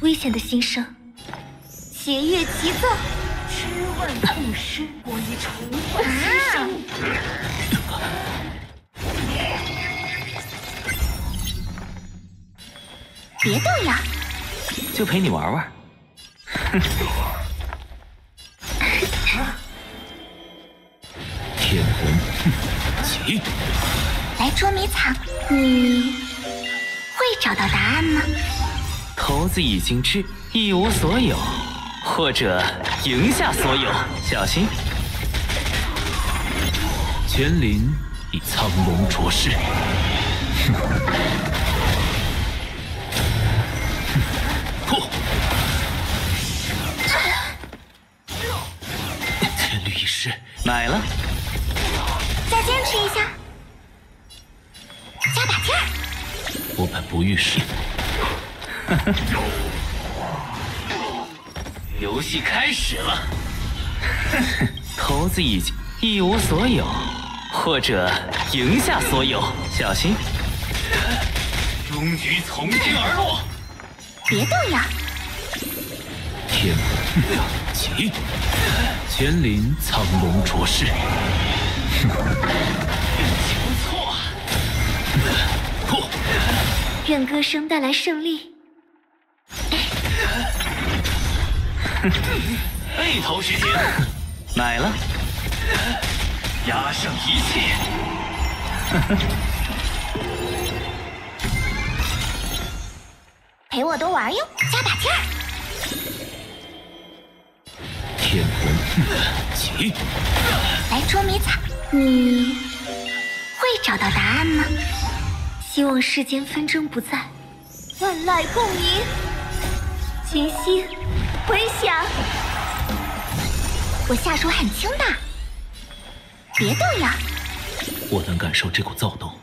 危险的新生，邪月急奏， 吃万痛失，我已重焕新生。 别动呀！ 就陪你玩玩。天魂起！ 来捉迷藏，你会找到答案吗？ 骰子已经掷，一无所有，或者赢下所有，小心！ 乾灵以苍龙灼世。千缕一失， 买了。 再坚持一下，加把劲儿！ 我本不遇事。 游戏开始了。骰子已经一无所有，或者赢下所有，小心！终于从天而落。 别动呀！ 天魂起！乾灵苍龙灼世。 运气不错。 愿歌声带来胜利。 背投时间，买了。压胜一切。 陪我多玩哟，加把劲儿！ 天魂起！ 来捉迷藏，你会找到答案吗？希望世间纷争不再，万籁共鸣，群星回响。我下手很轻的，别动呀！ 我能感受这股躁动。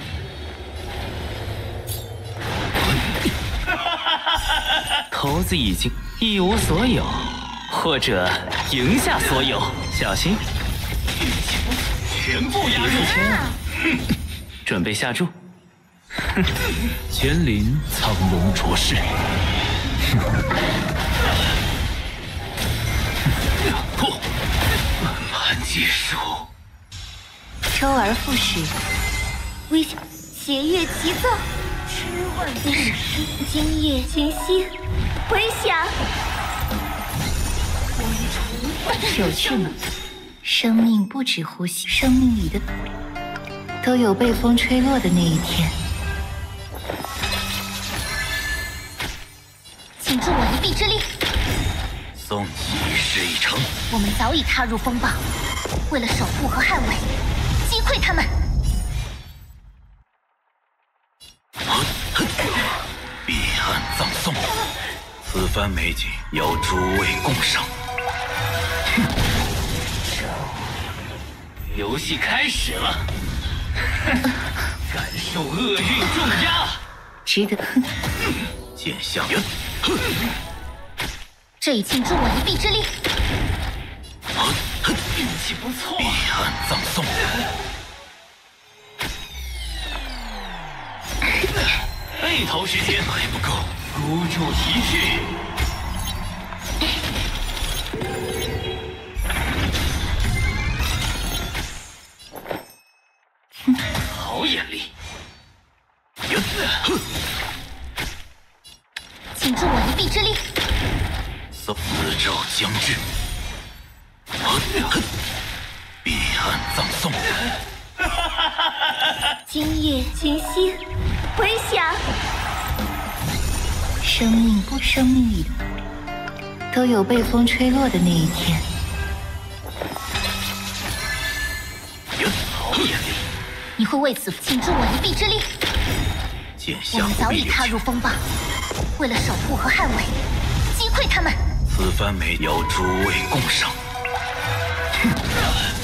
骰子已经一无所有，或者赢下所有，小心！运气不错，全部压住！准备下注。 乾灵苍龙灼世。 本盘结束。 周而复始，危险邪月急奏， 吃万痛失， 今夜群星回响。 我已重焕新生。 有趣吗？生命不止呼吸，生命里的都有被风吹落的那一天。请助我一臂之力。 送你一事一成。 我们早已踏入风暴，为了守护和捍卫，击溃他们。 彼岸葬送，此番美景邀诸位共赏。游戏开始了，感受厄运重压， 值得。 见相缘。 这已倾注我一臂之力。 运气不错。彼岸葬送。背投时间还不够，孤注一掷。好眼力！ 请助我一臂之力。 四绉将至，彼岸葬送。 今夜群星回响。生命里都有被风吹落的那一天。 好眼力！ 你会为此请助我一臂之力。 见相我们早已踏入风暴，为了守护和捍卫，击溃他们。 此番美邀诸位共赏。